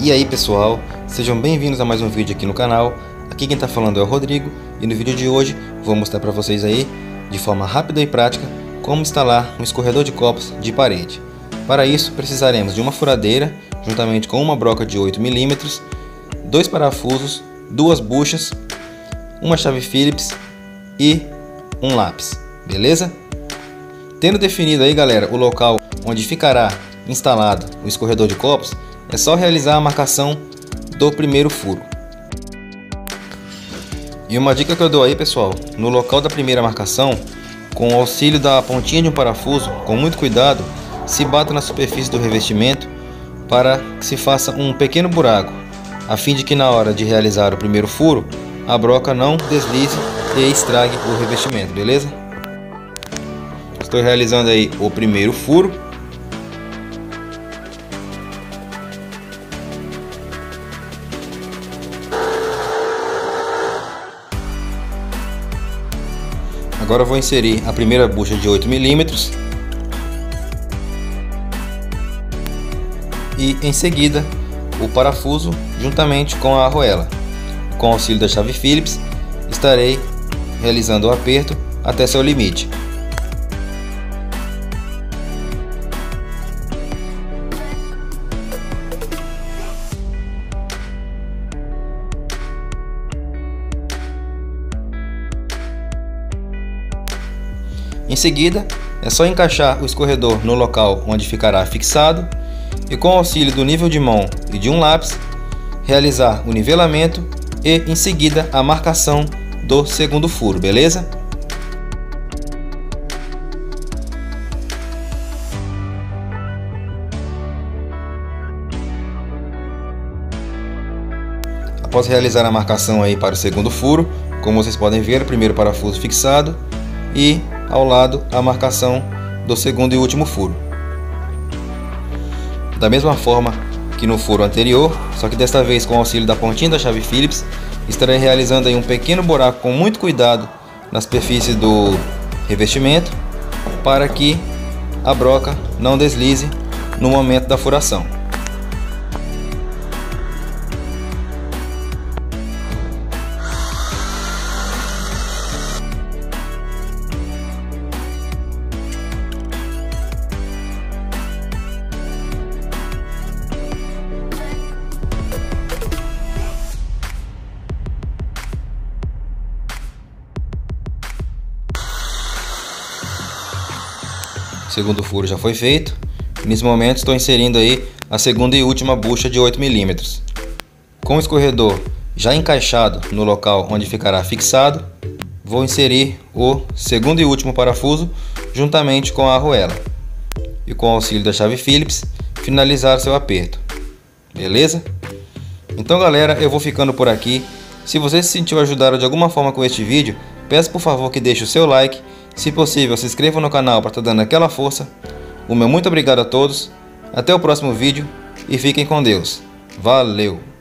E aí pessoal, sejam bem-vindos a mais um vídeo aqui no canal. Aqui quem está falando é o Rodrigo e no vídeo de hoje vou mostrar para vocês aí, de forma rápida e prática, como instalar um escorredor de copos de parede. Para isso precisaremos de uma furadeira, juntamente com uma broca de 8 mm, dois parafusos, duas buchas, uma chave Phillips e um lápis, beleza? Tendo definido aí, galera, o local onde ficará instalado o escorredor de copos, é só realizar a marcação do primeiro furo. E uma dica que eu dou aí, pessoal, no local da primeira marcação, com o auxílio da pontinha de um parafuso, com muito cuidado, se bata na superfície do revestimento para que se faça um pequeno buraco, a fim de que na hora de realizar o primeiro furo, a broca não deslize e estrague o revestimento, beleza? Estou realizando aí o primeiro furo. Agora eu vou inserir a primeira bucha de 8 mm e em seguida o parafuso juntamente com a argoela. Com o auxílio da chave Phillips estarei realizando o aperto até seu limite. Em seguida, é só encaixar o escorredor no local onde ficará fixado e, com o auxílio do nível de mão e de um lápis, realizar o nivelamento e, em seguida, a marcação do segundo furo, beleza? Após realizar a marcação aí para o segundo furo, como vocês podem ver, o primeiro parafuso fixado e ao lado a marcação do segundo e último furo. Da mesma forma que no furo anterior, só que desta vez com o auxílio da pontinha da chave Phillips, estarei realizando aí um pequeno buraco com muito cuidado na superfície do revestimento, para que a broca não deslize no momento da furação. O segundo furo já foi feito. Nesse momento estou inserindo aí a segunda e última bucha de 8 mm. Com o escorredor já encaixado no local onde ficará fixado, vou inserir o segundo e último parafuso juntamente com a argoela e, com o auxílio da chave Phillips, finalizar seu aperto, beleza? Então, galera, eu vou ficando por aqui. Se você se sentiu ajudado de alguma forma com este vídeo, peço por favor que deixe o seu like. Se possível, se inscreva no canal para estar dando aquela força. O meu muito obrigado a todos. Até o próximo vídeo e fiquem com Deus. Valeu!